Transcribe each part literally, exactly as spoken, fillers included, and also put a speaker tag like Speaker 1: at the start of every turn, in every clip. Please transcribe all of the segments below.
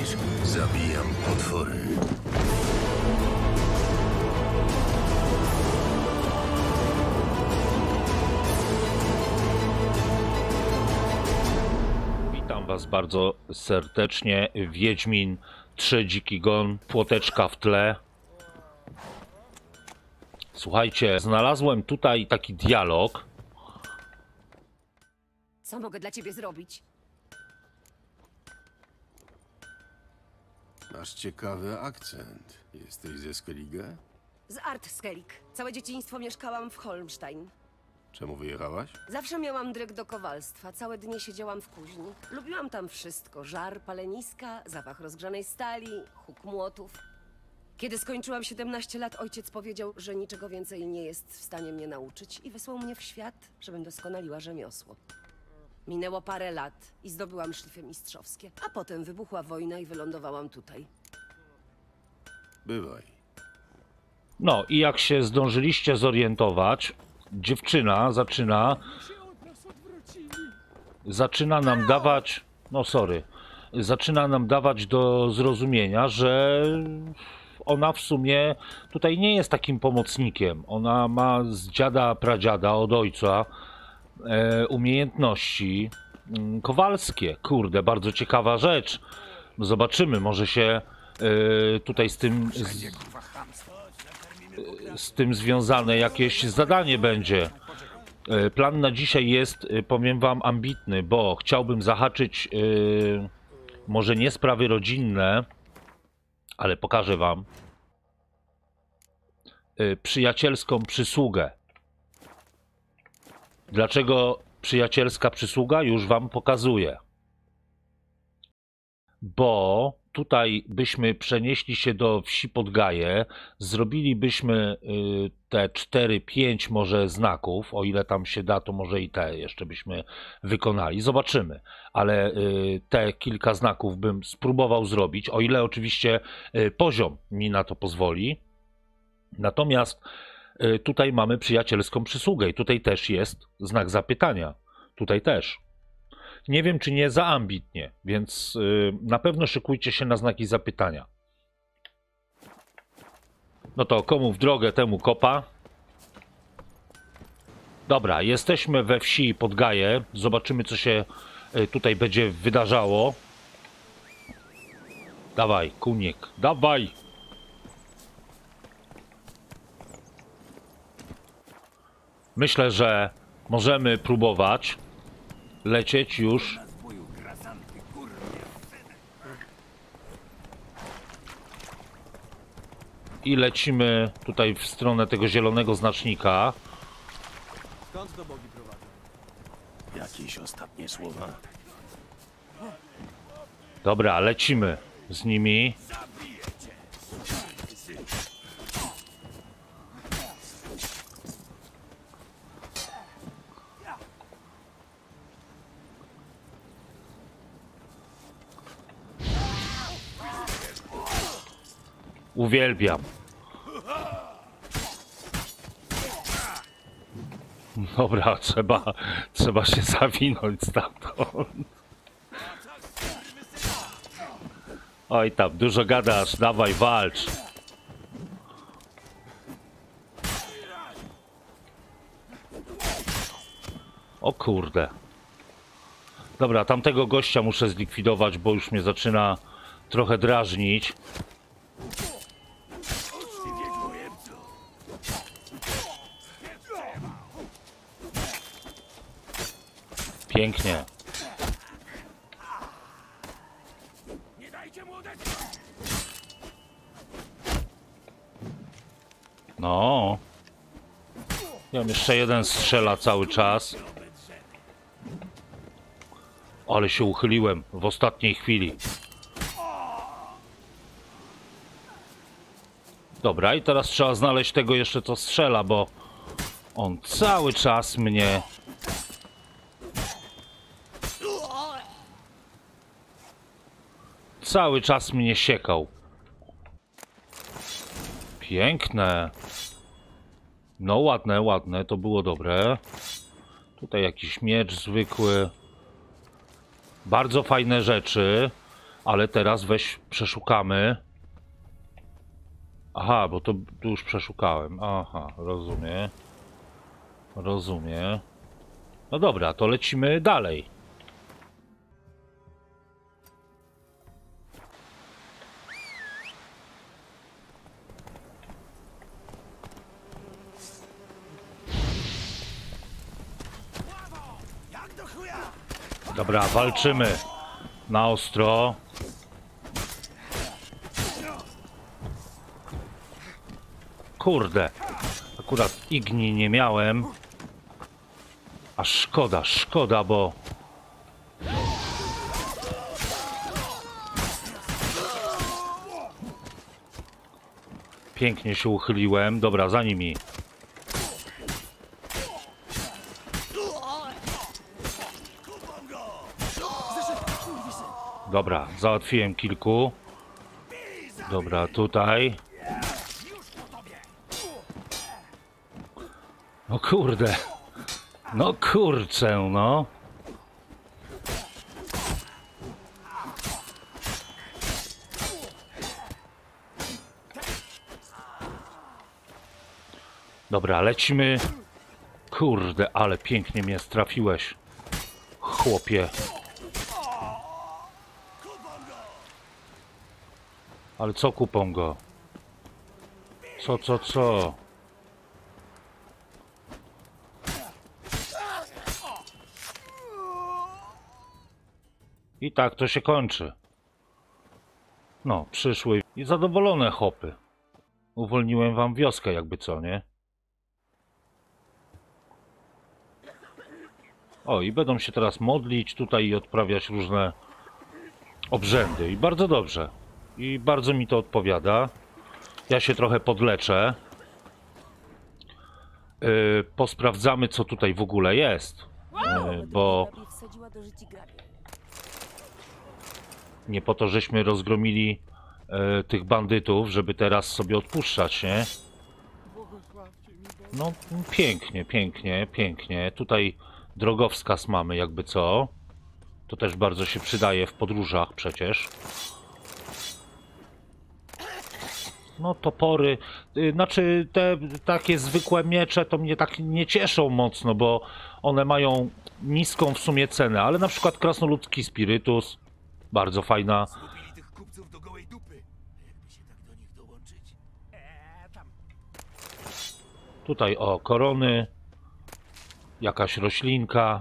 Speaker 1: robisz? Zabijam potwory.
Speaker 2: Witam was bardzo serdecznie. Wiedźmin trzy Dziki Gon, płoteczka w tle. Słuchajcie, znalazłem tutaj taki dialog.
Speaker 3: Co mogę dla ciebie zrobić?
Speaker 1: Masz ciekawy akcent. Jesteś ze Skellige?
Speaker 3: Z Art Skellig. Całe dzieciństwo mieszkałam w Holmstein.
Speaker 1: Czemu wyjechałaś?
Speaker 3: Zawsze miałam dryg do kowalstwa. Całe dnie siedziałam w kuźni. Lubiłam tam wszystko. Żar, paleniska, zapach rozgrzanej stali, huk młotów. Kiedy skończyłam siedemnaście lat, ojciec powiedział, że niczego więcej nie jest w stanie mnie nauczyć i wysłał mnie w świat, żebym doskonaliła rzemiosło. Minęło parę lat i zdobyłam szlify mistrzowskie, a potem wybuchła wojna i wylądowałam tutaj.
Speaker 1: Bywaj.
Speaker 2: No i jak się zdążyliście zorientować, dziewczyna zaczyna zaczyna nam dawać, no sorry, zaczyna nam dawać do zrozumienia, że ona w sumie tutaj nie jest takim pomocnikiem. Ona ma z dziada, pradziada, od ojca e, umiejętności mm, kowalskie. Kurde, bardzo ciekawa rzecz. Zobaczymy, może się e, tutaj z tym z, z tym związane jakieś zadanie będzie. E, plan na dzisiaj jest, e, powiem wam, ambitny, bo chciałbym zahaczyć e, może nie sprawy rodzinne, ale pokażę wam y, przyjacielską przysługę. Dlaczego przyjacielska przysługa? Już wam pokazuję. Bo tutaj byśmy przenieśli się do wsi Podgaje, zrobilibyśmy y, te cztery, pięć może znaków, o ile tam się da, to może i te jeszcze byśmy wykonali. Zobaczymy, ale y, te kilka znaków bym spróbował zrobić, o ile oczywiście y, poziom mi na to pozwoli. Natomiast y, tutaj mamy przyjacielską przysługę i tutaj też jest znak zapytania. Tutaj też. Nie wiem, czy nie za ambitnie, więc yy, na pewno szykujcie się na znaki zapytania. No to komu w drogę, temu kopa. Dobra, jesteśmy we wsi Podgaje. Zobaczymy, co się yy, tutaj będzie wydarzało. Dawaj, kunik, dawaj! Myślę, że możemy próbować lecieć już. I lecimy tutaj w stronę tego zielonego znacznika.
Speaker 4: Skąd to bogi prowadzą?
Speaker 1: Jakieś ostatnie słowa?
Speaker 2: Dobra, lecimy z nimi. Uwielbiam. Dobra, trzeba, trzeba się zawinąć stamtąd. Oj tam, dużo gadasz, dawaj, walcz. O kurde. Dobra, tamtego gościa muszę zlikwidować, bo już mnie zaczyna trochę drażnić. Pięknie. No. Ja jeszcze jeden strzela cały czas. Ale się uchyliłem w ostatniej chwili. Dobra, i teraz trzeba znaleźć tego jeszcze, co strzela, bo on cały czas mnie... Cały czas mnie siekał. Piękne. No ładne, ładne, to było dobre. Tutaj jakiś miecz zwykły. Bardzo fajne rzeczy. Ale teraz weź przeszukamy. Aha, bo to tu już przeszukałem. Aha, rozumiem. Rozumiem. No dobra, to lecimy dalej. Dobra, walczymy na ostro. Kurde, akurat igni nie miałem. A szkoda, szkoda, bo... Pięknie się uchyliłem. Dobra, za nimi. Dobra, załatwiłem kilku. Dobra, tutaj. No kurde. No kurczę, no. Dobra, lecimy. Kurde, ale pięknie mnie strafiłeś, chłopie. Ale co kupą go? Co, co, co? I tak to się kończy. No, przyszły i zadowolone chopy. Uwolniłem wam wioskę, jakby co, nie? O, i będą się teraz modlić tutaj i odprawiać różne obrzędy. I bardzo dobrze. I bardzo mi to odpowiada. Ja się trochę podleczę. Yy, posprawdzamy, co tutaj w ogóle jest. Yy, bo nie po to, żeśmy rozgromili yy, tych bandytów, żeby teraz sobie odpuszczać, nie? No, pięknie, pięknie, pięknie. Tutaj drogowskaz mamy, jakby co. To też bardzo się przydaje w podróżach przecież. No topory, yy, znaczy te takie zwykłe miecze to mnie tak nie cieszą mocno, bo one mają niską w sumie cenę, ale na przykład krasnoludzki spirytus, bardzo fajna.
Speaker 5: Zgubili tych kupców do gołej dupy. Jakby się tak do nich dołączyć. Eee, tam.
Speaker 2: Tutaj o, korony, jakaś roślinka.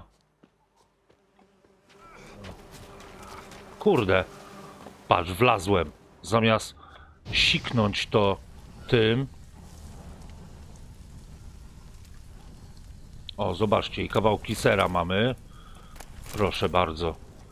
Speaker 2: Kurde, patrz, wlazłem. Zamiast siknąć to tym. O, zobaczcie, i kawałki sera mamy. Proszę bardzo.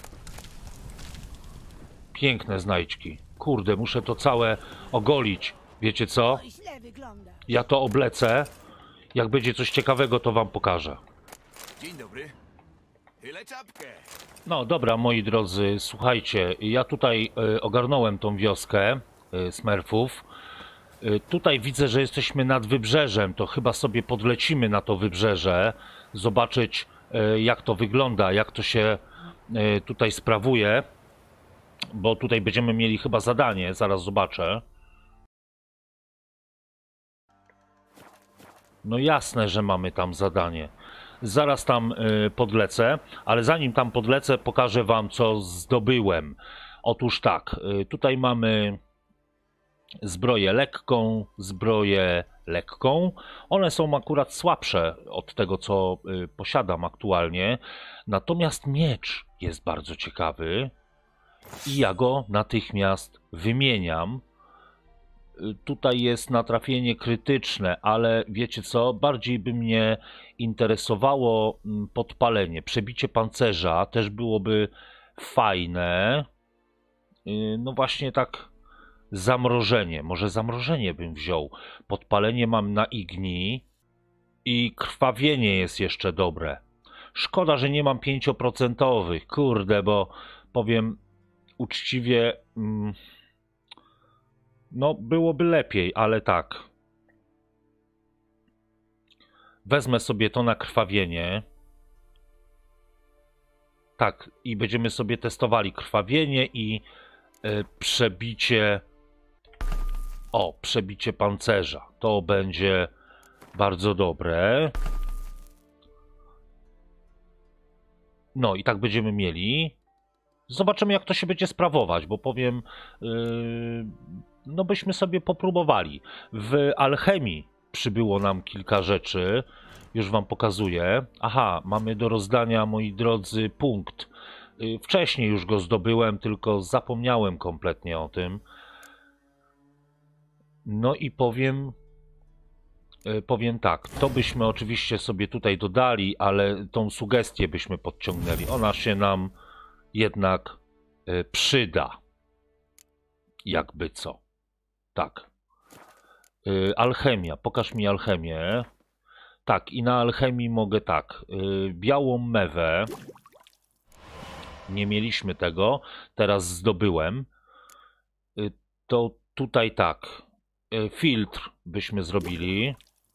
Speaker 2: Piękne znajdźki. Kurde, muszę to całe ogolić. Wiecie co? Ja to oblecę. Jak będzie coś ciekawego, to wam pokażę.
Speaker 5: Dzień dobry. Tyle czapkę.
Speaker 2: No dobra, moi drodzy, słuchajcie, ja tutaj y, ogarnąłem tą wioskę y, Smurfów. Y, tutaj widzę, że jesteśmy nad wybrzeżem, to chyba sobie podlecimy na to wybrzeże, zobaczyć y, jak to wygląda, jak to się y, tutaj sprawuje, bo tutaj będziemy mieli chyba zadanie, zaraz zobaczę. No jasne, że mamy tam zadanie. Zaraz tam y, podlecę, ale zanim tam podlecę, pokażę wam, co zdobyłem. Otóż tak, y, tutaj mamy zbroję lekką, zbroję lekką. One są akurat słabsze od tego, co y, posiadam aktualnie. Natomiast miecz jest bardzo ciekawy i ja go natychmiast wymieniam. Tutaj jest natrafienie krytyczne, ale wiecie co? Bardziej by mnie interesowało podpalenie. Przebicie pancerza też byłoby fajne. No właśnie tak zamrożenie. Może zamrożenie bym wziął. Podpalenie mam na igni i krwawienie jest jeszcze dobre. Szkoda, że nie mam pięcioprocentowych. Kurde, bo powiem uczciwie... Mm, no, byłoby lepiej, ale tak. Wezmę sobie to na krwawienie. Tak, i będziemy sobie testowali krwawienie i y, przebicie... O, przebicie pancerza. To będzie bardzo dobre. No i tak będziemy mieli. Zobaczymy, jak to się będzie sprawować, bo powiem, yy, no byśmy sobie popróbowali. W alchemii przybyło nam kilka rzeczy. Już wam pokazuję. Aha, mamy do rozdania, moi drodzy, punkt. Yy, wcześniej już go zdobyłem, tylko zapomniałem kompletnie o tym. No i powiem, yy, powiem tak, to byśmy oczywiście sobie tutaj dodali, ale tą sugestię byśmy podciągnęli. Ona się nam jednak y, przyda. Jakby co. Tak. Y, alchemia. Pokaż mi alchemię. Tak, i na alchemii mogę tak. Y, białą mewę. Nie mieliśmy tego. Teraz zdobyłem. Y, to tutaj tak. Y, filtr byśmy zrobili.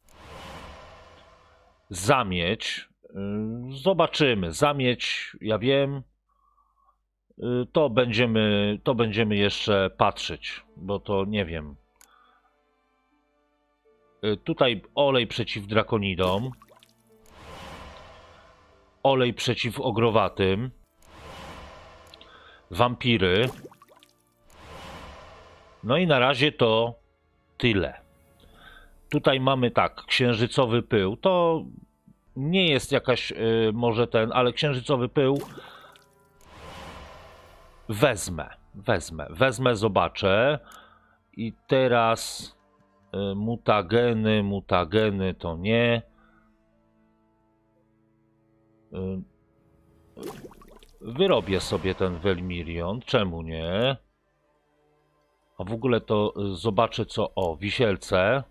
Speaker 2: Zamieć. Y, zobaczymy. Zamieć, ja wiem. To będziemy, to będziemy jeszcze patrzeć, bo to nie wiem. Tutaj olej przeciw drakonidom. Olej przeciw ogrowatym. Wampiry. No i na razie to tyle. Tutaj mamy tak, księżycowy pył. To nie jest jakaś, yy, może ten, ale księżycowy pył wezmę, wezmę, wezmę, zobaczę. I teraz y, mutageny, mutageny to nie. Y, wyrobię sobie ten Welmirion, czemu nie? A w ogóle to y, zobaczę co, o, wisielce.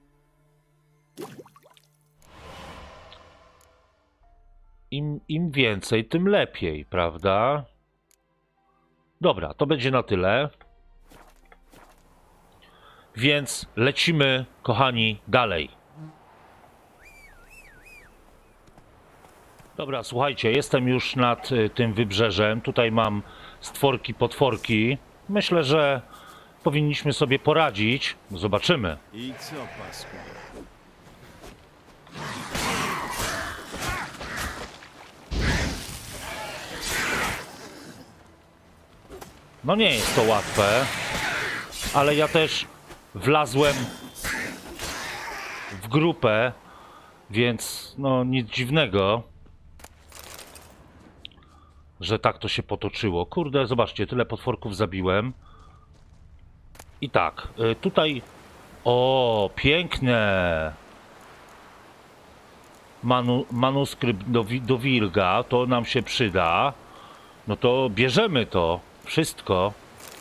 Speaker 2: Im, im więcej, tym lepiej, prawda? Dobra, to będzie na tyle. Więc lecimy, kochani, dalej. Dobra, słuchajcie, jestem już nad y, tym wybrzeżem. Tutaj mam stworki, potworki. Myślę, że powinniśmy sobie poradzić. Zobaczymy.
Speaker 4: I co, pasku?
Speaker 2: No nie jest to łatwe, ale ja też wlazłem w grupę, więc no nic dziwnego, że tak to się potoczyło. Kurde, zobaczcie, tyle potworków zabiłem. I tak, tutaj... O, piękne! Manu, manuskrypt do, do Wilga, to nam się przyda. No to bierzemy to. Wszystko.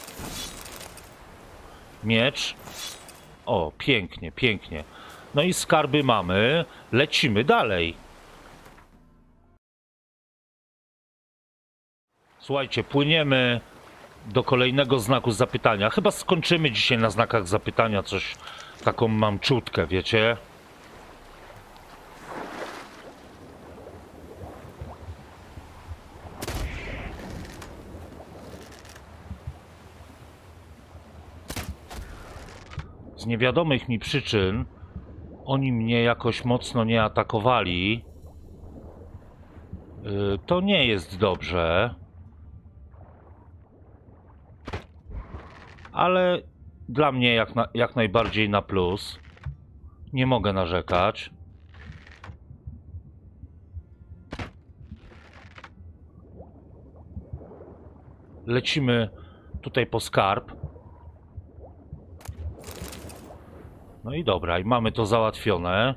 Speaker 2: Miecz. O, pięknie, pięknie. No i skarby mamy. Lecimy dalej. Słuchajcie, płyniemy do kolejnego znaku zapytania. Chyba skończymy dzisiaj na znakach zapytania. Coś, taką mam czutkę, wiecie? Z niewiadomych mi przyczyn oni mnie jakoś mocno nie atakowali. Yy, to nie jest dobrze. Ale dla mnie jak, na, jak najbardziej na plus. Nie mogę narzekać. Lecimy tutaj po skarb. No i dobra, i mamy to załatwione.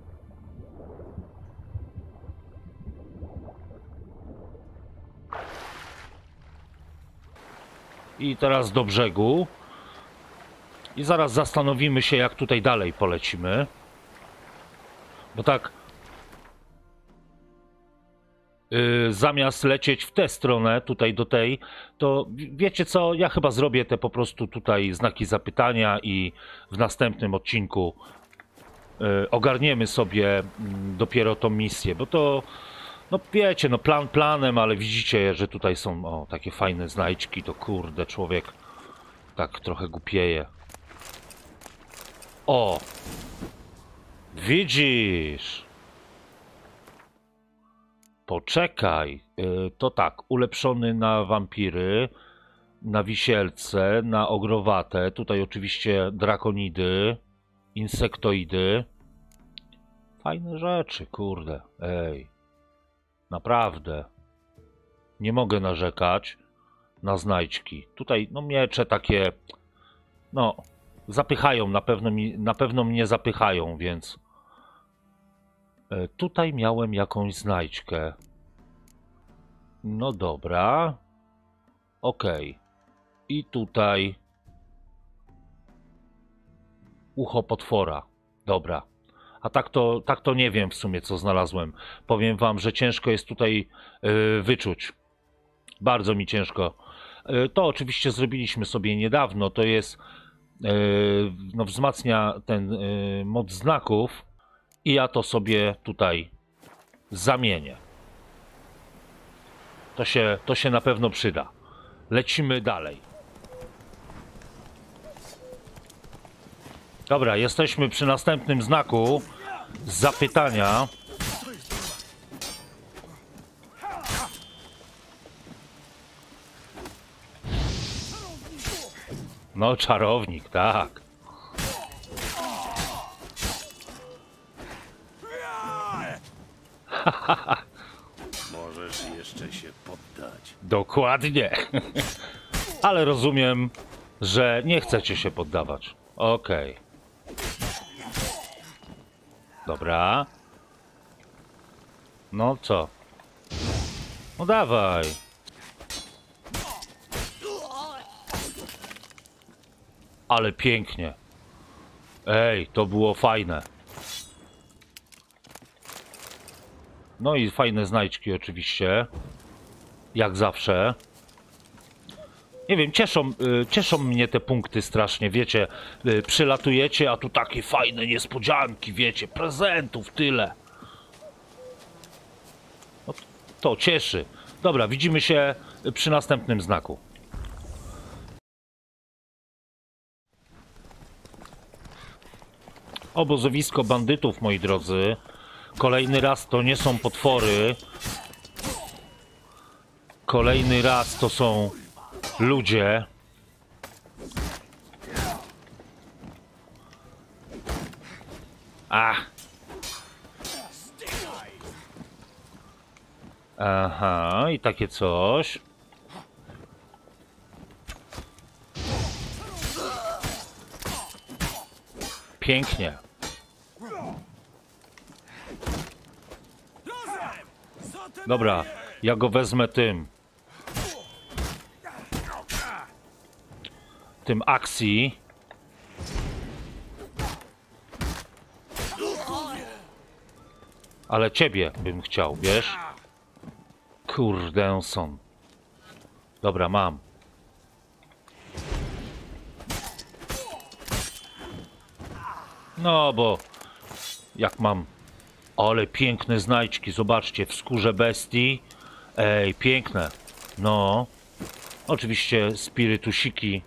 Speaker 2: I teraz do brzegu. I zaraz zastanowimy się, jak tutaj dalej polecimy. Bo tak... Yy, zamiast lecieć w tę stronę, tutaj do tej, to wiecie co, ja chyba zrobię te po prostu tutaj znaki zapytania i w następnym odcinku yy, ogarniemy sobie yy, dopiero tą misję, bo to, no wiecie, no plan planem, ale widzicie, że tutaj są o, takie fajne znajdźki, to kurde, człowiek tak trochę głupieje. O! Widzisz! Poczekaj. Yy, to tak, ulepszony na wampiry, na wisielce, na ogrowate. Tutaj oczywiście drakonidy, insektoidy. Fajne rzeczy, kurde. Ej. Naprawdę. Nie mogę narzekać na znajdźki. Tutaj no miecze takie, no zapychają, na pewno, mi, na pewno mnie zapychają, więc e, tutaj miałem jakąś znajdźkę. No dobra. Okej. I tutaj ucho potwora. Dobra. A tak to, tak to nie wiem w sumie, co znalazłem. Powiem wam, że ciężko jest tutaj yy, wyczuć. Bardzo mi ciężko. Yy, to oczywiście zrobiliśmy sobie niedawno. To jest, yy, no wzmacnia ten yy, moc znaków. I ja to sobie tutaj zamienię. To się, to się na pewno przyda. Lecimy dalej. Dobra, jesteśmy przy następnym znaku zapytania. No, czarownik, tak.
Speaker 1: Możesz jeszcze się poddać.
Speaker 2: Dokładnie. Ale rozumiem, że nie chcecie się poddawać. Okej. Okay. Dobra. No co? No dawaj. Ale pięknie. Ej, to było fajne. No i fajne znajdźki oczywiście. Jak zawsze. Nie wiem, cieszą, y, cieszą mnie te punkty strasznie, wiecie. Y, przylatujecie, a tu takie fajne niespodzianki, wiecie. Prezentów tyle. No, to cieszy. Dobra, widzimy się przy następnym znaku. Obozowisko bandytów, moi drodzy. Kolejny raz to nie są potwory. Kolejny raz to są ludzie. Ach. Aha, i takie coś. Pięknie. Dobra, ja go wezmę tym. Tym akcji. Ale ciebie bym chciał, wiesz? Kurde son. Dobra, mam. No bo jak mam. Ale piękne znajdźki, zobaczcie, w skórze bestii. Ej, piękne. No. Oczywiście spirytusiki.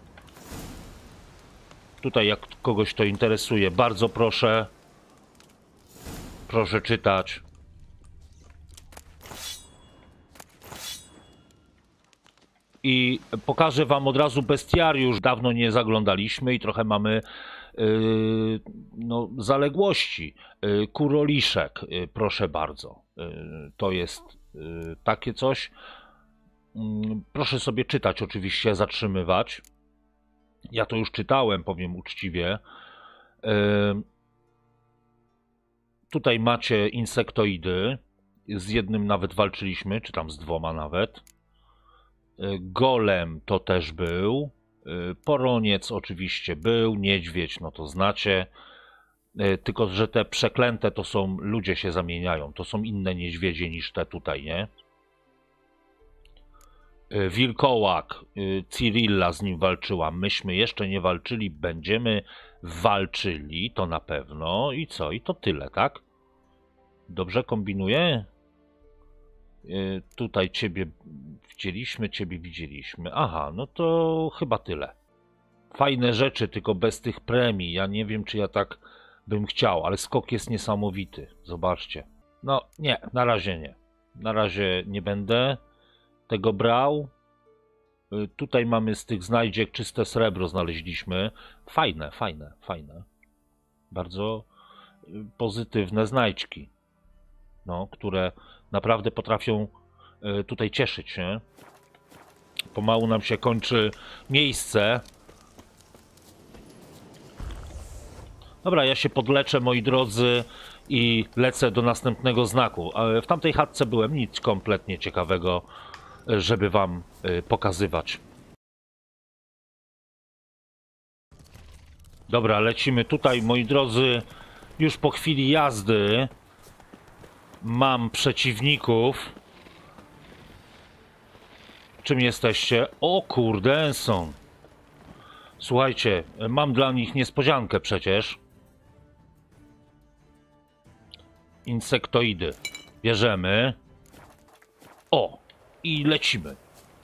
Speaker 2: Tutaj jak kogoś to interesuje, bardzo proszę. Proszę czytać. I pokażę wam od razu bestiariusz. Dawno nie zaglądaliśmy i trochę mamy yy, no, zaległości. Yy, kuroliszek, yy, proszę bardzo. Yy, to jest yy, takie coś. Yy, proszę sobie czytać, oczywiście, zatrzymywać. Ja to już czytałem, powiem uczciwie. Yy, tutaj macie insektoidy. Z jednym nawet walczyliśmy, czy tam z dwoma nawet. Golem to też był. Poroniec oczywiście był. Niedźwiedź, no to znacie. Tylko że te przeklęte to są, ludzie się zamieniają. To są inne niedźwiedzie niż te tutaj, nie? Wilkołak, Cyrilla z nim walczyła. Myśmy jeszcze nie walczyli, będziemy walczyli, to na pewno. I co? I to tyle, tak? Dobrze kombinuję? Tutaj ciebie widzieliśmy, ciebie widzieliśmy. Aha, no to chyba tyle. fajne rzeczy, tylko bez tych premii. Ja nie wiem, czy ja tak bym chciał, ale skok jest niesamowity. Zobaczcie. No nie, na razie nie. Na razie nie będę tego brał. Tutaj mamy z tych znajdziek czyste srebro znaleźliśmy. Fajne, fajne, fajne. Bardzo pozytywne znajdźki. No, które naprawdę potrafią tutaj cieszyć, nie? Pomału nam się kończy miejsce. Dobra, ja się podleczę, moi drodzy, i lecę do następnego znaku. W tamtej chatce byłem, nic kompletnie ciekawego, żeby wam pokazywać. Dobra, lecimy tutaj, moi drodzy. Już po chwili jazdy mam przeciwników. Czym jesteście? O kurde, są. Słuchajcie, mam dla nich niespodziankę przecież. Insektoidy. Bierzemy. O! I lecimy.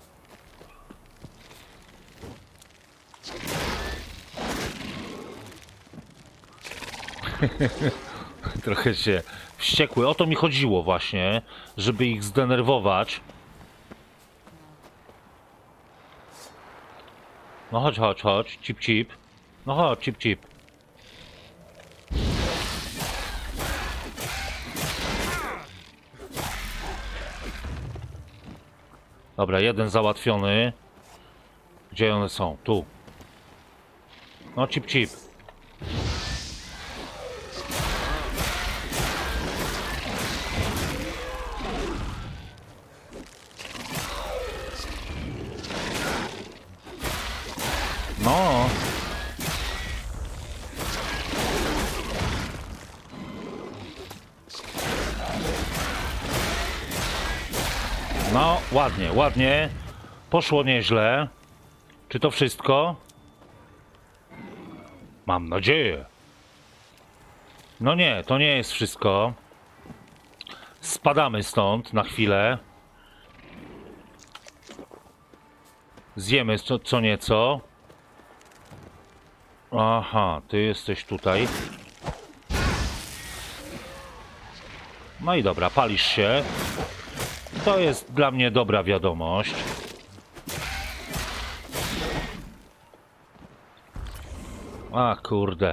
Speaker 2: Trochę się wściekły. O to mi chodziło właśnie, żeby ich zdenerwować. No chodź, chodź, chodź. Cip, cip. No chodź, cip, cip. Dobra, jeden załatwiony. Gdzie one są? Tu. No, cip, cip. No. No, ładnie, ładnie. Poszło nieźle. Czy to wszystko? Mam nadzieję. No nie, to nie jest wszystko. Spadamy stąd na chwilę. Zjemy co, co nieco. Aha, ty jesteś tutaj. No i dobra, palisz się. To jest dla mnie dobra wiadomość. A kurde.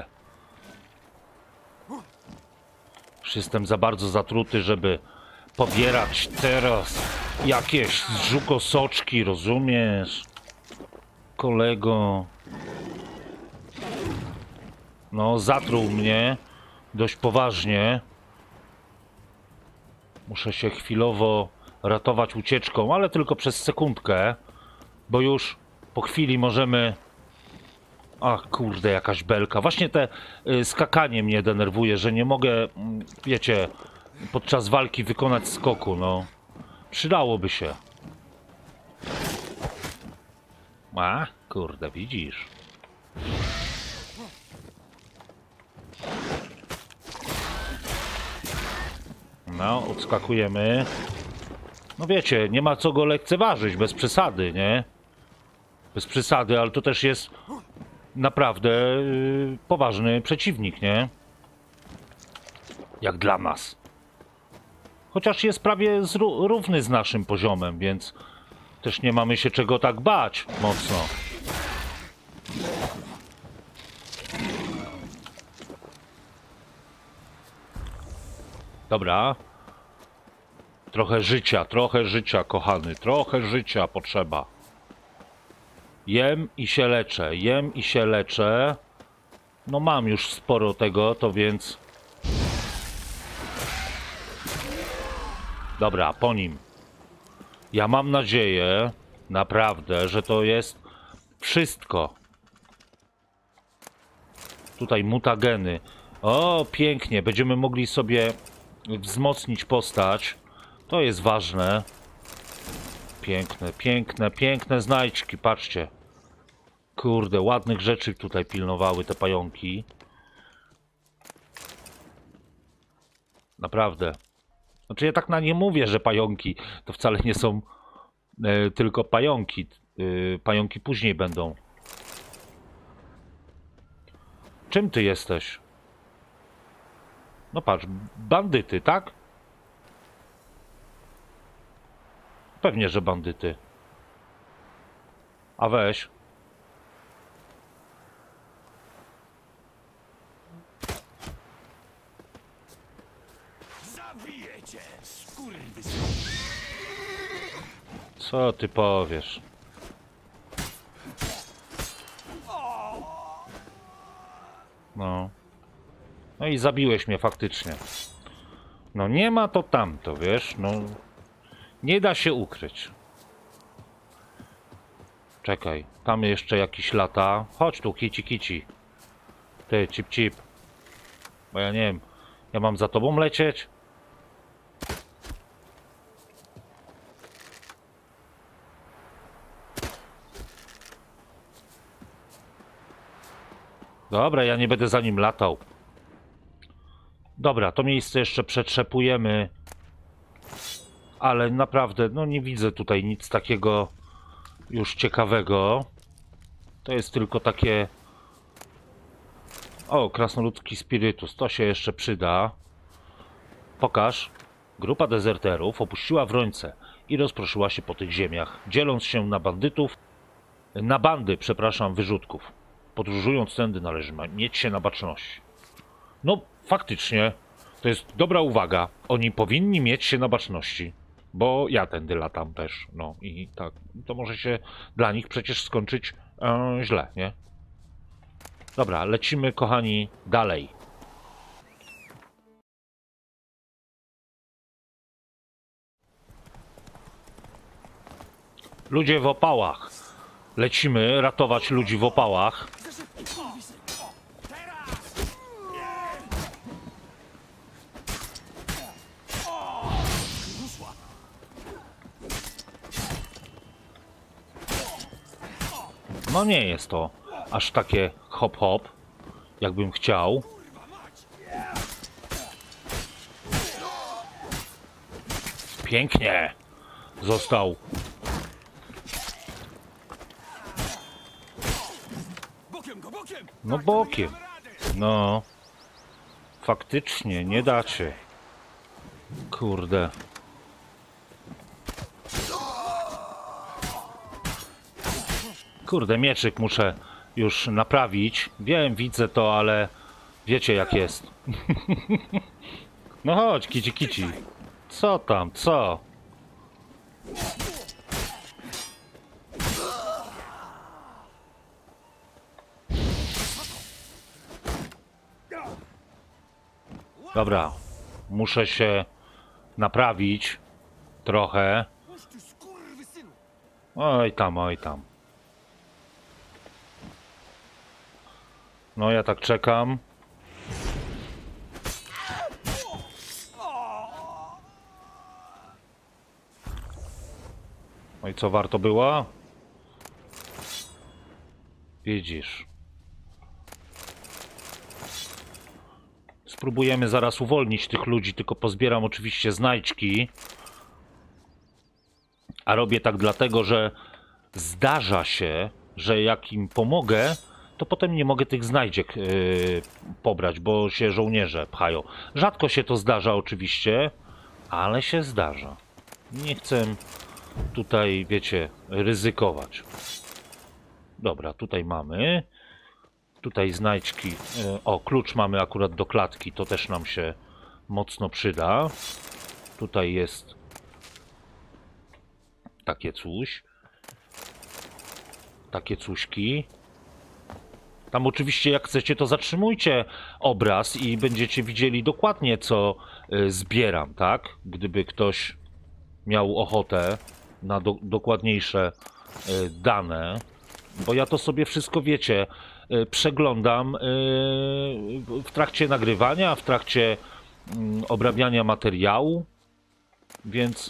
Speaker 2: Już jestem za bardzo zatruty, żeby pobierać teraz jakieś żukosoczki, rozumiesz? Kolego. No, zatruł mnie dość poważnie. Muszę się chwilowo ratować ucieczką, ale tylko przez sekundkę, bo już po chwili możemy... Ach, kurde, jakaś belka. Właśnie te y, skakanie mnie denerwuje, że nie mogę, wiecie, podczas walki wykonać skoku, no. Przydałoby się. A, kurde, widzisz. No, odskakujemy. No wiecie, nie ma co go lekceważyć, bez przesady, nie? Bez przesady, ale to też jest naprawdę yy, poważny przeciwnik, nie? Jak dla nas. Chociaż jest prawie równy z naszym poziomem, więc też nie mamy się czego tak bać mocno. Dobra. Trochę życia, trochę życia, kochany. Trochę życia potrzeba. Jem i się leczę, jem i się leczę. No mam już sporo tego, to więc... Dobra, po nim. Ja mam nadzieję, naprawdę, że to jest wszystko. Tutaj mutageny. O, pięknie. Będziemy mogli sobie wzmocnić postać. To jest ważne. Piękne, piękne, piękne znajdźki. Patrzcie. Kurde, ładnych rzeczy tutaj pilnowały te pająki. Naprawdę. Znaczy ja tak na nie mówię, że pająki to wcale nie są e, tylko pająki. E, pająki później będą. Czym ty jesteś? No patrz, bandyty, tak? Pewnie, że bandyty. A weź.
Speaker 5: Zabijecie, skurwysyn.
Speaker 2: Co ty powiesz? No. No i zabiłeś mnie faktycznie. No nie ma to tamto, wiesz? No. Nie da się ukryć. Czekaj, tam jeszcze jakiś lata. Chodź tu, kici kici. Ty, cip cip. Bo ja nie wiem, ja mam za tobą lecieć? Dobra, ja nie będę za nim latał. Dobra, to miejsce jeszcze przetrzepujemy. Ale naprawdę, no nie widzę tutaj nic takiego już ciekawego. To jest tylko takie... O, krasnoludki spirytus, to się jeszcze przyda. Pokaż. Grupa dezerterów opuściła Wrońce i rozproszyła się po tych ziemiach, dzieląc się na bandytów, na bandy, przepraszam, wyrzutków. Podróżując tędy należy mieć się na baczności. No, faktycznie, to jest dobra uwaga. Oni powinni mieć się na baczności. Bo ja tędy latam też, no i tak, to może się dla nich przecież skończyć e, źle, nie? Dobra, lecimy, kochani, dalej. Ludzie w opałach. Lecimy ratować ludzi w opałach. No nie jest to aż takie hop hop, jakbym chciał. Pięknie. Został. No bokiem. No. Faktycznie, nie dacie. Kurde. Kurde, mieczyk muszę już naprawić. Wiem, widzę to, ale wiecie jak jest. No chodź, kici kici. Co tam, co? Dobra, muszę się naprawić trochę. Oj tam, oj tam. No ja tak czekam. No i co, warto było? Widzisz. Spróbujemy zaraz uwolnić tych ludzi, tylko pozbieram oczywiście znajdźki. A robię tak dlatego, że zdarza się, że jak im pomogę, to potem nie mogę tych znajdziek yy, pobrać, bo się żołnierze pchają. Rzadko się to zdarza oczywiście, ale się zdarza. Nie chcę tutaj, wiecie, ryzykować. Dobra, tutaj mamy. Tutaj znajdźki. Yy, o, klucz mamy akurat do klatki, to też nam się mocno przyda. Tutaj jest takie coś. Takie cuśki. Tam oczywiście jak chcecie, to zatrzymujcie obraz i będziecie widzieli dokładnie, co y, zbieram, tak? Gdyby ktoś miał ochotę na do, dokładniejsze y, dane, bo ja to sobie wszystko, wiecie, y, przeglądam y, w trakcie nagrywania, w trakcie y, obrabiania materiału, więc...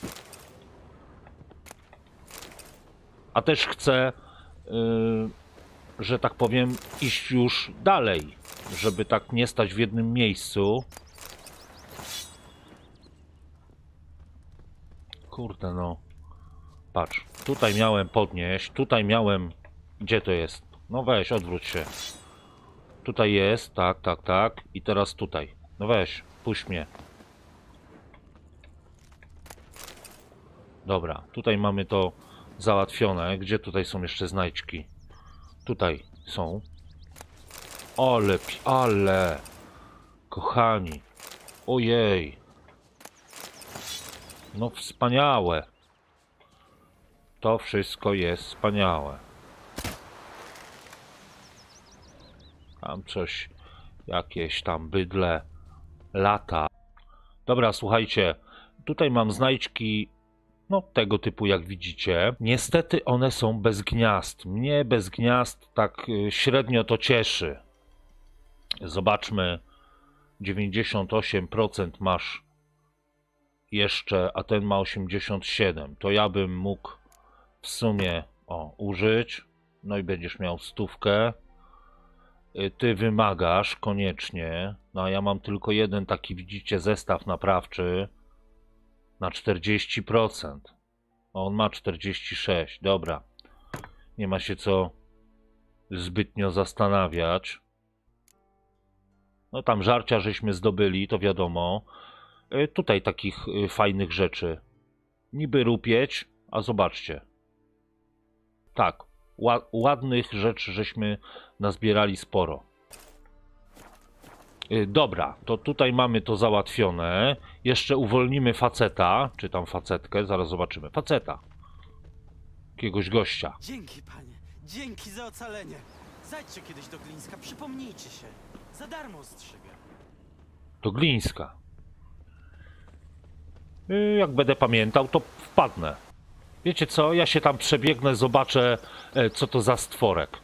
Speaker 2: A też chcę... Y, że tak powiem, iść już dalej, żeby tak nie stać w jednym miejscu. Kurde no. Patrz, tutaj miałem podnieść, tutaj miałem... Gdzie to jest? No weź, odwróć się. Tutaj jest, tak, tak, tak. I teraz tutaj. No weź, puść mnie. Dobra, tutaj mamy to załatwione. Gdzie tutaj są jeszcze znajdźki? Tutaj są. Ale, ale, kochani. Ojej. No wspaniałe. To wszystko jest wspaniałe. Tam coś, jakieś tam bydle lata. Dobra, słuchajcie. Tutaj mam znajdźki, no tego typu jak widzicie. Niestety one są bez gniazd. Mnie bez gniazd tak średnio to cieszy. Zobaczmy. dziewięćdziesiąt osiem procent masz jeszcze, a ten ma osiemdziesiąt siedem. To ja bym mógł w sumie o, użyć. No i będziesz miał stówkę. Ty wymagasz koniecznie. No a ja mam tylko jeden taki, widzicie, zestaw naprawczy na czterdzieści procent. On ma czterdzieści sześć. Dobra. Nie ma się co zbytnio zastanawiać. No tam żarcia żeśmy zdobyli, to wiadomo. Tutaj takich fajnych rzeczy. Niby rupieć, a zobaczcie. Tak, ładnych rzeczy żeśmy nazbierali sporo. Dobra, to tutaj mamy to załatwione. Jeszcze uwolnimy faceta, czy tam facetkę, zaraz zobaczymy. Faceta. Jakiegoś gościa.
Speaker 4: Dzięki, panie. Dzięki za ocalenie. Zajdźcie kiedyś do Glińska, przypomnijcie się. Za darmo ostrzygam.
Speaker 2: Do Glińska. Jak będę pamiętał, to wpadnę. Wiecie co? Ja się tam przebiegnę, zobaczę, co to za stworek.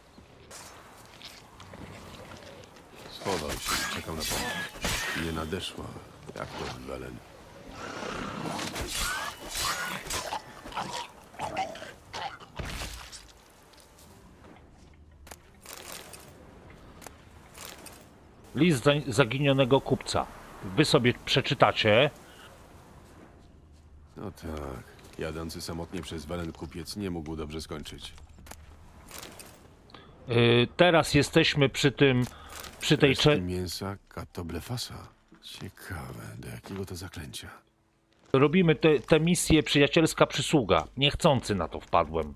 Speaker 1: Schował się, czekał na pomoc. Nie nadeszła. Jak to w Welen?
Speaker 2: List zaginionego kupca. Wy sobie przeczytacie.
Speaker 1: No tak. Jadący samotnie przez Welen kupiec nie mógł dobrze skończyć.
Speaker 2: Yy, teraz jesteśmy przy tym, przy tej
Speaker 1: Resztki
Speaker 2: cze...
Speaker 1: mięsa Katoblefasa. Ciekawe, do jakiego to zaklęcia.
Speaker 2: Robimy te, te misje przyjacielska przysługa. Niechcący na to wpadłem.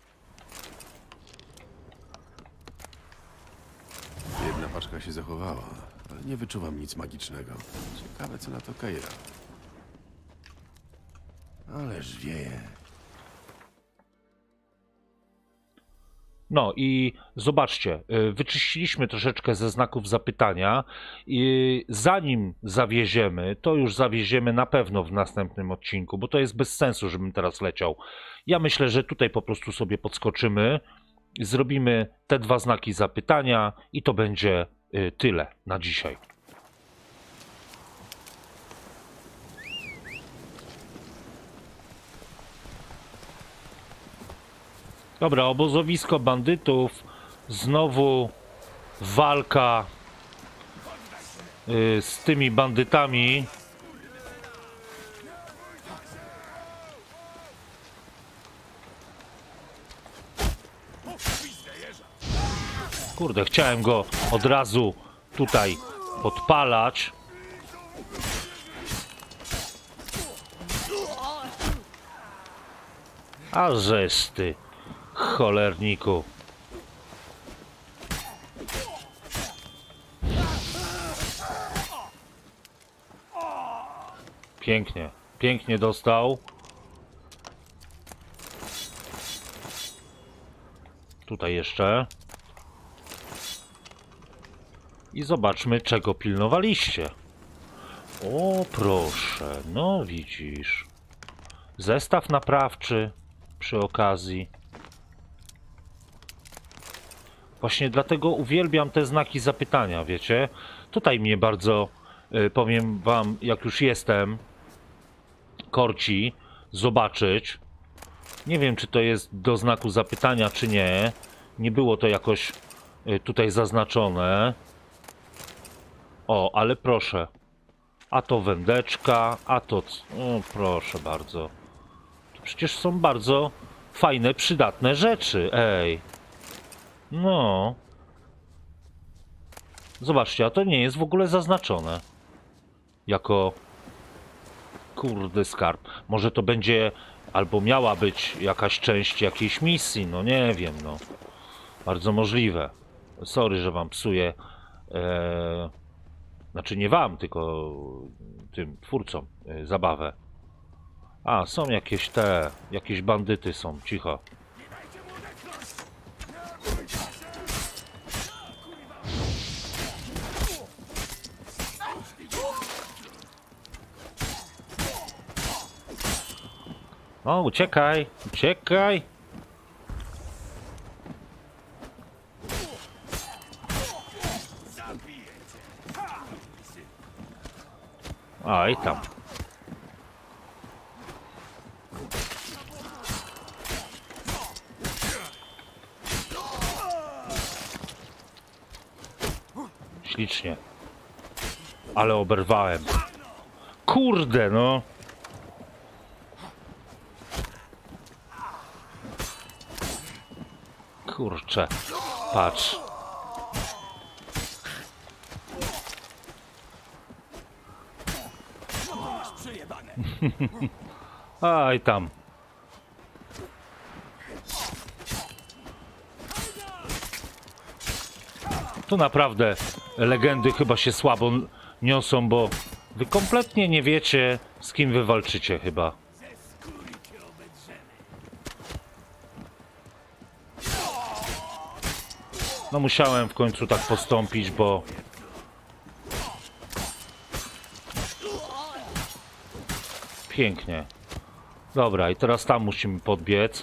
Speaker 1: Jedna paczka się zachowała, ale nie wyczuwam nic magicznego. Ciekawe, co na to Keira. Ależ wieje.
Speaker 2: No i zobaczcie, wyczyściliśmy troszeczkę ze znaków zapytania i zanim zawieziemy, to już zawieziemy na pewno w następnym odcinku, bo to jest bez sensu, żebym teraz leciał. Ja myślę, że tutaj po prostu sobie podskoczymy, zrobimy te dwa znaki zapytania i to będzie tyle na dzisiaj. Dobra, obozowisko bandytów, znowu walka y, z tymi bandytami. Kurde, chciałem go od razu tutaj podpalać. A żeż ty, cholerniku. Pięknie, pięknie dostał. Tutaj jeszcze. I zobaczmy, czego pilnowaliście. O, proszę, no widzisz. Zestaw naprawczy przy okazji. Właśnie dlatego uwielbiam te znaki zapytania, wiecie? Tutaj mnie bardzo, y, powiem wam, jak już jestem, korci zobaczyć. Nie wiem, czy to jest do znaku zapytania, czy nie. Nie było to jakoś y, tutaj zaznaczone. O, ale proszę. A to wędeczka, a to... O, proszę bardzo. To przecież są bardzo fajne, przydatne rzeczy, ej. No. Zobaczcie, a to nie jest w ogóle zaznaczone. Jako... Kurde skarb. Może to będzie... Albo miała być jakaś część jakiejś misji, no nie wiem, no. Bardzo możliwe. Sorry, że wam psuję. Eee... Znaczy nie wam, tylko tym twórcom e, zabawę. A, są jakieś te... Jakieś bandyty są, cicho. O, uciekaj, uciekaj. A, i tam. Ślicznie. Ale oberwałem. Kurde, no. Kurczę. Patrz. Aj tam. Tu naprawdę legendy chyba się słabo niosą, bo wy kompletnie nie wiecie, z kim wy walczycie chyba. No musiałem w końcu tak postąpić, bo... Pięknie. Dobra, i teraz tam musimy podbiec.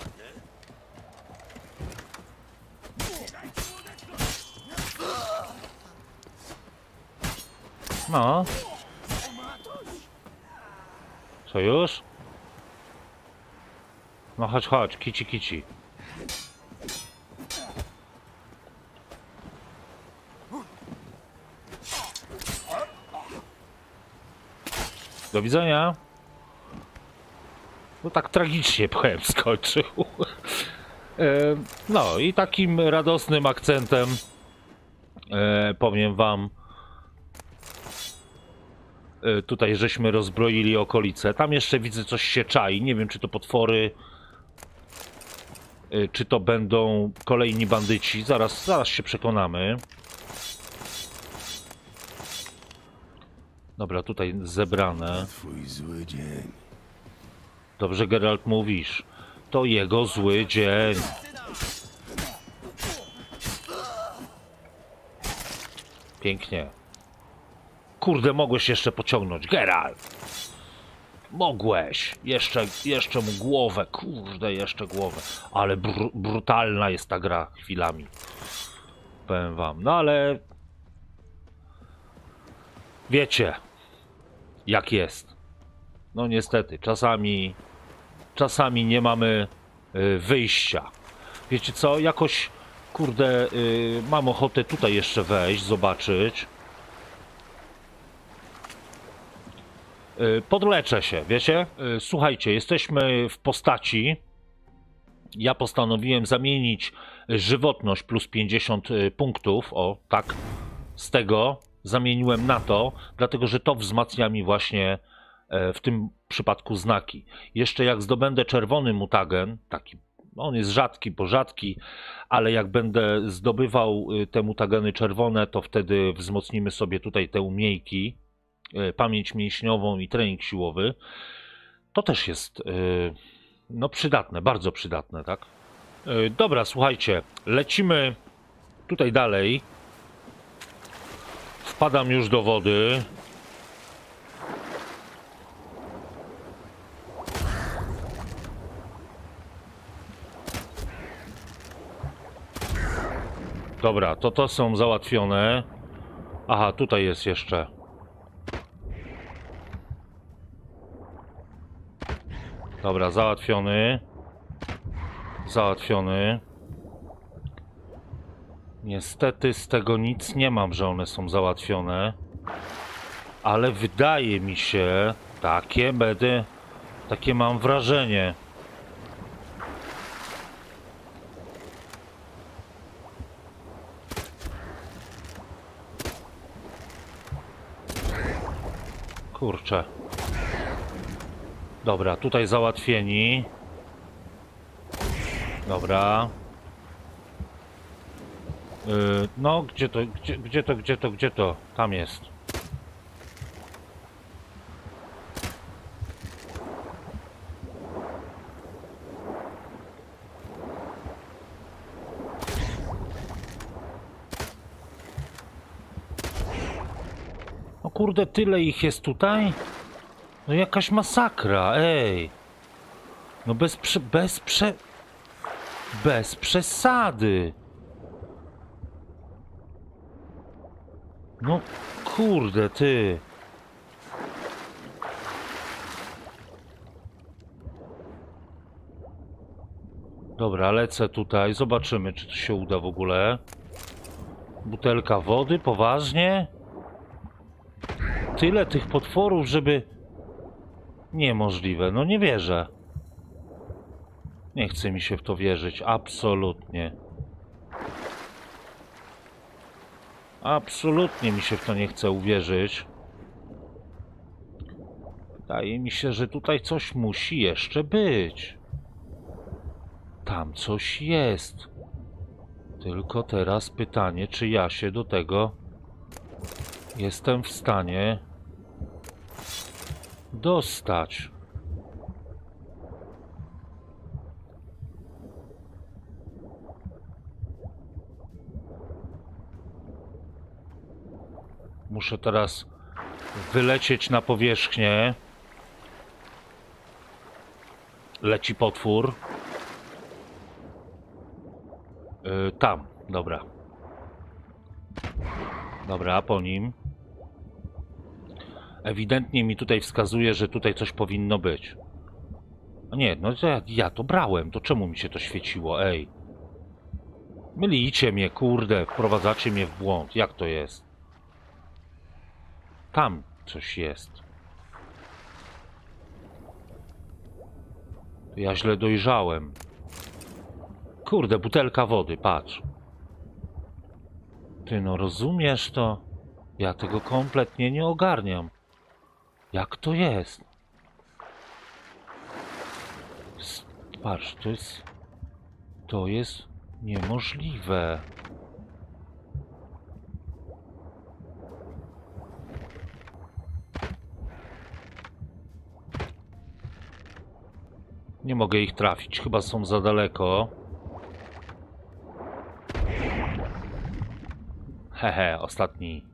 Speaker 2: No. Co już? No chodź, chodź, kici, kici. Do widzenia. No tak tragicznie powiem, skończył. No i takim radosnym akcentem powiem wam, tutaj żeśmy rozbroili okolice. Tam jeszcze widzę, coś się czai. Nie wiem, czy to potwory, czy to będą kolejni bandyci. Zaraz, zaraz się przekonamy. Dobra, tutaj zebrane.
Speaker 1: Twój zły dzień.
Speaker 2: Dobrze, Geralt, mówisz. To jego zły dzień. Pięknie. Kurde, mogłeś jeszcze pociągnąć, Geralt. Mogłeś. Jeszcze, jeszcze mu głowę. Kurde, jeszcze głowę. Ale br brutalna jest ta gra chwilami. Powiem wam. No ale... Wiecie, jak jest. No niestety, czasami... Czasami nie mamy y, wyjścia. Wiecie co? Jakoś, kurde, y, mam ochotę tutaj jeszcze wejść, zobaczyć. Y, podleczę się, wiecie? Y, słuchajcie, jesteśmy w postaci. Ja postanowiłem zamienić żywotność plus pięćdziesiąt punktów. O, tak. Z tego zamieniłem na to, dlatego że to wzmacnia mi właśnie w tym przypadku znaki. Jeszcze jak zdobędę czerwony mutagen, taki, on jest rzadki, bo rzadki, ale jak będę zdobywał te mutageny czerwone, to wtedy wzmocnimy sobie tutaj te umiejki, pamięć mięśniową i trening siłowy. To też jest no przydatne, bardzo przydatne, tak? Dobra, słuchajcie, lecimy tutaj dalej. Wpadam już do wody. Dobra, to to są załatwione. Aha, tutaj jest jeszcze. Dobra, załatwiony. Załatwiony. Niestety z tego nic nie mam, że one są załatwione. Ale wydaje mi się, takie będę, takie mam wrażenie. Kurczę. Dobra, tutaj załatwieni. Dobra. Yy, no, gdzie to, gdzie, gdzie to, gdzie to, gdzie to? Tam jest. No kurde, tyle ich jest tutaj? No jakaś masakra, ej. No bez prze... bez prze... bez przesady. No kurde, ty. Dobra, lecę tutaj, zobaczymy, czy to się uda w ogóle. Butelka wody, poważnie? Tyle tych potworów, żeby... Niemożliwe, no nie wierzę. Nie chce mi się w to wierzyć, absolutnie. Absolutnie mi się w to nie chce uwierzyć. Wydaje mi się, że tutaj coś musi jeszcze być. Tam coś jest. Tylko teraz pytanie, czy ja się do tego jestem w stanie dostać. Muszę teraz wylecieć na powierzchnię. Leci potwór. Yy, tam, dobra. Dobra, po nim. Ewidentnie mi tutaj wskazuje, że tutaj coś powinno być. A nie, no ja, ja to brałem, to czemu mi się to świeciło, ej? Mylicie mnie, kurde, wprowadzacie mnie w błąd, jak to jest? Tam coś jest. To ja źle dojrzałem. Kurde, butelka wody, patrz. Ty no rozumiesz to? Ja tego kompletnie nie ogarniam. Jak to jest? Patrz, to jest... To jest niemożliwe. Nie mogę ich trafić, chyba są za daleko. Hehe, ostatni.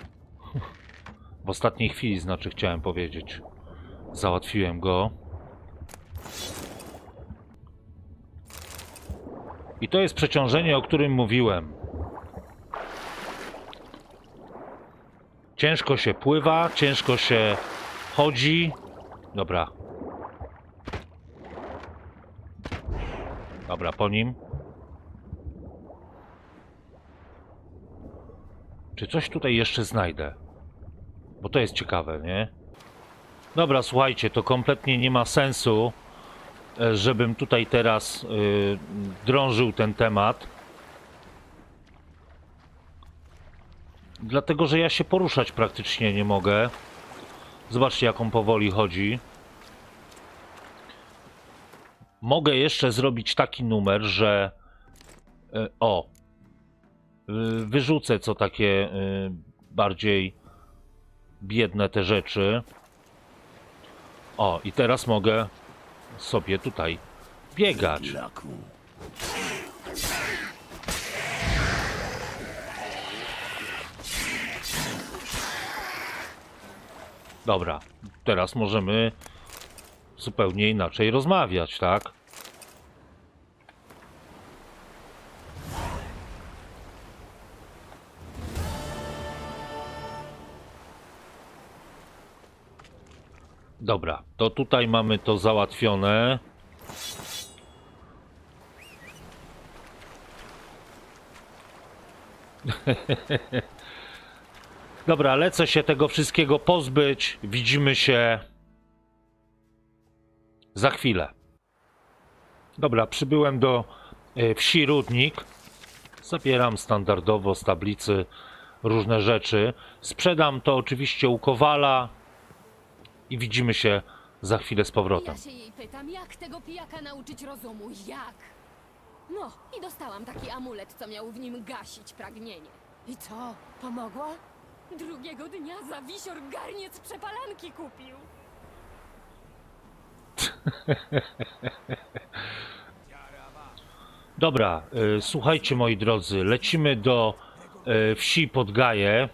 Speaker 2: W ostatniej chwili, znaczy chciałem powiedzieć. Załatwiłem go. I to jest przeciążenie, o którym mówiłem. Ciężko się pływa, ciężko się chodzi. Dobra. Dobra, po nim. Czy coś tutaj jeszcze znajdę? Bo to jest ciekawe, nie? Dobra, słuchajcie, to kompletnie nie ma sensu, żebym tutaj teraz yy, drążył ten temat. Dlatego, że ja się poruszać praktycznie nie mogę. Zobaczcie, jak on powoli chodzi. Mogę jeszcze zrobić taki numer, że... Yy, o! Yy, wyrzucę co takie yy, bardziej biedne te rzeczy. O, i teraz mogę sobie tutaj biegać. Dobra, teraz możemy zupełnie inaczej rozmawiać, tak? Dobra, to tutaj mamy to załatwione. Dobra, lecę się tego wszystkiego pozbyć. Widzimy się za chwilę. Dobra, przybyłem do y, wsi Rudnik. Zabieram standardowo z tablicy różne rzeczy. Sprzedam to oczywiście u Kowala. i widzimy się za chwilę z powrotem.
Speaker 6: Ja się jej pytam, jak tego pijaka nauczyć rozumu, jak? No, i dostałam taki amulet, co miał w nim gasić pragnienie.
Speaker 3: I co? Pomogło?
Speaker 6: Drugiego dnia zawisior garniec przepalanki kupił.
Speaker 2: Dobra, y, słuchajcie moi drodzy, lecimy do y, wsi Podgaje.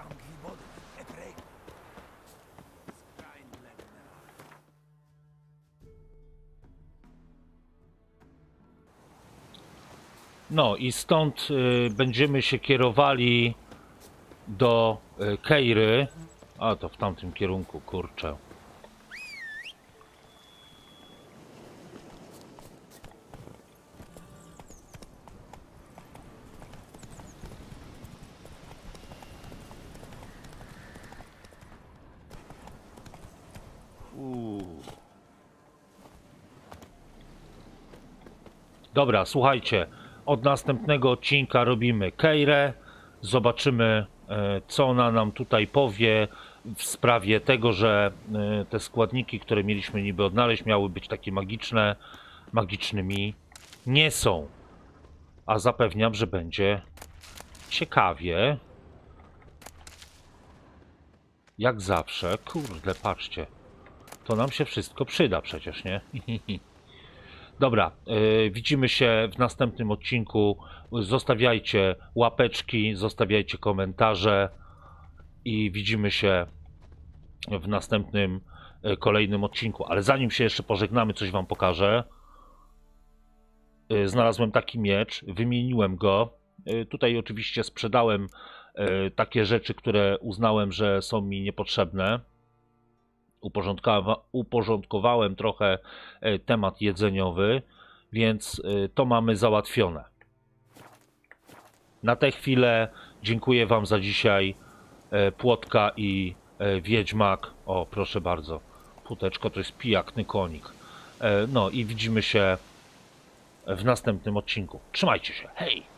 Speaker 2: No i stąd y, będziemy się kierowali do y, Keiry. A to w tamtym kierunku, kurczę. Uuu. Dobra, słuchajcie, od następnego odcinka robimy Keirę, zobaczymy e, co ona nam tutaj powie w sprawie tego, że e, te składniki, które mieliśmy niby odnaleźć, miały być takie magiczne, magicznymi nie są, a zapewniam, że będzie ciekawie, jak zawsze. Kurde, patrzcie, to nam się wszystko przyda przecież, nie? Dobra, yy, widzimy się w następnym odcinku. Zostawiajcie łapeczki, zostawiajcie komentarze i widzimy się w następnym, yy, kolejnym odcinku. Ale zanim się jeszcze pożegnamy, coś wam pokażę. Yy, znalazłem taki miecz, wymieniłem go. Yy, tutaj oczywiście sprzedałem yy, takie rzeczy, które uznałem, że są mi niepotrzebne. Uporządkowa uporządkowałem trochę e, temat jedzeniowy, więc e, to mamy załatwione. Na tę chwilę dziękuję wam za dzisiaj. E, Płotka i e, Wiedźmak. O, proszę bardzo. Płóteczko to jest pijakny konik. E, no i widzimy się w następnym odcinku. Trzymajcie się. Hej!